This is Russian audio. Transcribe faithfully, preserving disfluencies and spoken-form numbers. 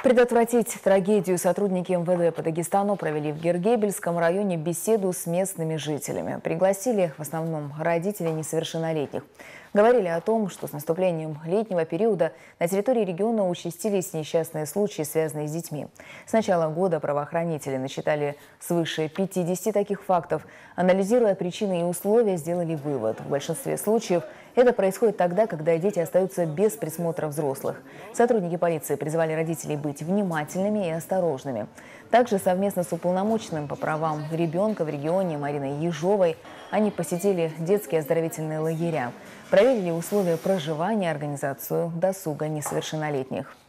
Предотвратить трагедию сотрудники эм вэ дэ по Дагестану провели в Гергебельском районе беседу с местными жителями. Пригласили в основном родителей несовершеннолетних. Говорили о том, что с наступлением летнего периода на территории региона участились несчастные случаи, связанные с детьми. С начала года правоохранители насчитали свыше пятидесяти таких фактов. Анализируя причины и условия, сделали вывод: в большинстве случаев это происходит тогда, когда дети остаются без присмотра взрослых. Сотрудники полиции призвали родителей быть внимательными и осторожными. Также совместно с уполномоченным по правам ребенка в регионе Мариной Ежовой они посетили детские оздоровительные лагеря, проверили условия проживания и организацию досуга несовершеннолетних.